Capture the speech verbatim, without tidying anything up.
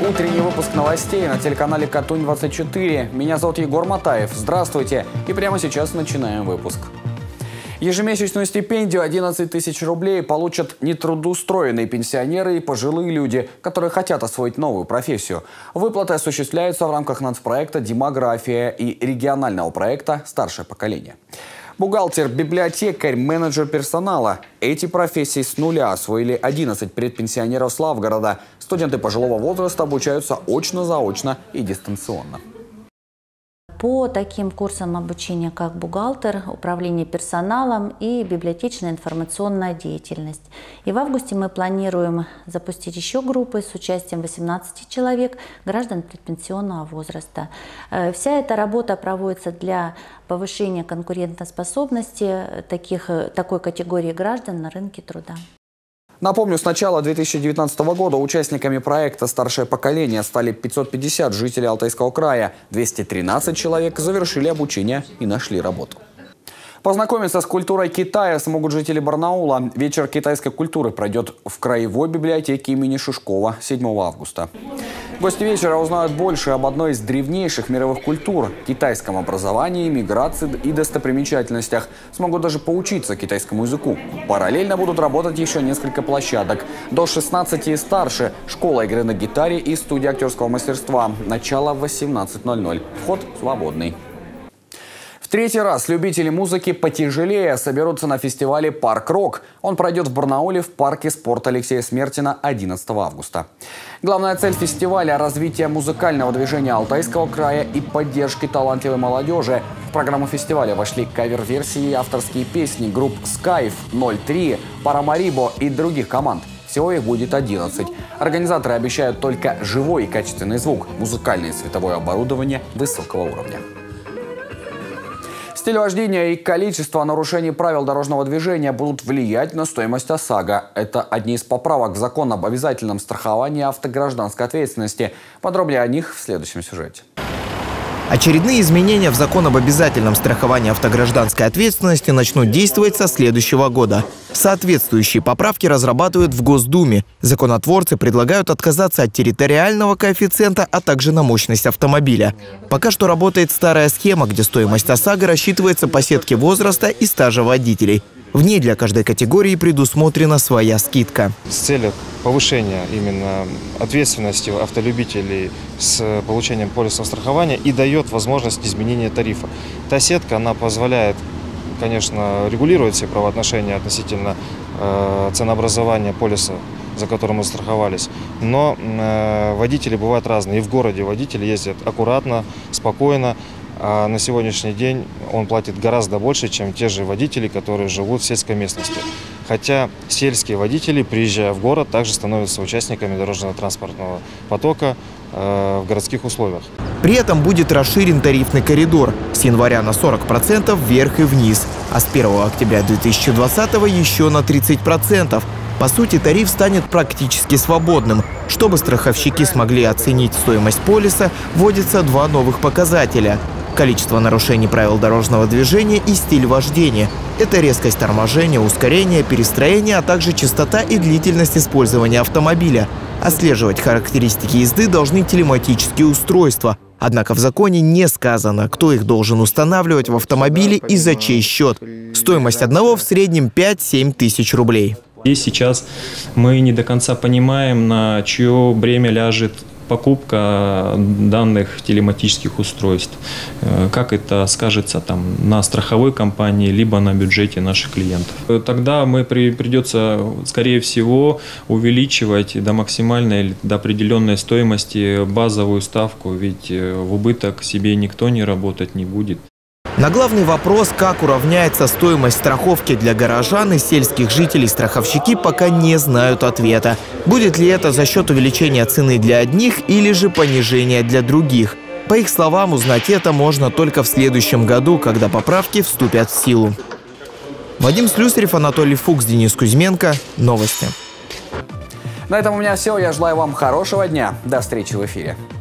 утренний выпуск новостей на телеканале Катунь двадцать четыре. Меня зовут Егор Матаев. Здравствуйте. И прямо сейчас начинаем выпуск. Ежемесячную стипендию одиннадцать тысяч рублей получат нетрудоустроенные пенсионеры и пожилые люди, которые хотят освоить новую профессию. Выплаты осуществляются в рамках нацпроекта «Демография» и регионального проекта «Старшее поколение». Бухгалтер, библиотекарь, менеджер персонала. Эти профессии с нуля освоили одиннадцать предпенсионеров Славгорода. Студенты пожилого возраста обучаются очно-заочно и дистанционно. По таким курсам обучения, как бухгалтер, управление персоналом и библиотечная информационная деятельность. И в августе мы планируем запустить еще группы с участием восемнадцати человек, граждан предпенсионного возраста. Вся эта работа проводится для повышения конкурентоспособности таких, такой категории граждан на рынке труда. Напомню, с начала две тысячи девятнадцатого года участниками проекта «Старшее поколение» стали пятьсот пятьдесят жителей Алтайского края. двести тринадцать человек завершили обучение и нашли работу. Познакомиться с культурой Китая смогут жители Барнаула. Вечер китайской культуры пройдет в Краевой библиотеке имени Шишкова седьмого августа. Гости вечера узнают больше об одной из древнейших мировых культур – китайском образовании, миграции и достопримечательностях. Смогут даже поучиться китайскому языку. Параллельно будут работать еще несколько площадок. До шестнадцати и старше – школа игры на гитаре и студия актерского мастерства. Начало в восемнадцать ноль ноль. Вход свободный. В третий раз любители музыки потяжелее соберутся на фестивале «Парк Рок». Он пройдет в Барнауле в парке спорта Алексея Смертина одиннадцатого августа. Главная цель фестиваля – развитие музыкального движения Алтайского края и поддержки талантливой молодежи. В программу фестиваля вошли кавер-версии и авторские песни групп «Скайф», «ноль три», «Парамарибо» и других команд. Всего их будет одиннадцать. Организаторы обещают только живой и качественный звук, музыкальное и световое оборудование высокого уровня. Стиль вождения и количество нарушений правил дорожного движения будут влиять на стоимость ОСАГО. Это одни из поправок в закон об обязательном страховании автогражданской ответственности. Подробнее о них в следующем сюжете. Очередные изменения в закон об обязательном страховании автогражданской ответственности начнут действовать со следующего года. Соответствующие поправки разрабатывают в Госдуме. Законотворцы предлагают отказаться от территориального коэффициента, а также на мощность автомобиля. Пока что работает старая схема, где стоимость ОСАГО рассчитывается по сетке возраста и стажа водителей. В ней для каждой категории предусмотрена своя скидка. С целью повышения именно ответственности автолюбителей с получением полиса страхования и дает возможность изменения тарифа. Та сетка, она позволяет, конечно, регулировать все правоотношения относительно э, ценообразования полиса, за которым мы страховались. Но э, водители бывают разные. И в городе водители ездят аккуратно, спокойно. А на сегодняшний день он платит гораздо больше, чем те же водители, которые живут в сельской местности. Хотя сельские водители, приезжая в город, также становятся участниками дорожного транспортного потока э, в городских условиях. При этом будет расширен тарифный коридор с января на сорок процентов вверх и вниз, а с первого октября две тысячи двадцатого еще на тридцать процентов. По сути, тариф станет практически свободным. Чтобы страховщики смогли оценить стоимость полиса, вводятся два новых показателя – количество нарушений правил дорожного движения и стиль вождения. Это резкость торможения, ускорение, перестроение, а также частота и длительность использования автомобиля. Отслеживать характеристики езды должны телематические устройства. Однако в законе не сказано, кто их должен устанавливать в автомобиле и за чей счет. Стоимость одного в среднем пять-семь тысяч рублей. И сейчас мы не до конца понимаем, на чье бремя ляжет покупка данных телематических устройств. Как это скажется там на страховой компании, либо на бюджете наших клиентов. Тогда мы при, придется, скорее всего, увеличивать до максимальной или до определенной стоимости базовую ставку, ведь в убыток себе никто не работать не будет. На главный вопрос, как уравняется стоимость страховки для горожан и сельских жителей, страховщики пока не знают ответа. Будет ли это за счет увеличения цены для одних или же понижения для других? По их словам, узнать это можно только в следующем году, когда поправки вступят в силу. Вадим Слюсарев, Анатолий Фукс, Денис Кузьменко. Новости. На этом у меня все. Я желаю вам хорошего дня. До встречи в эфире.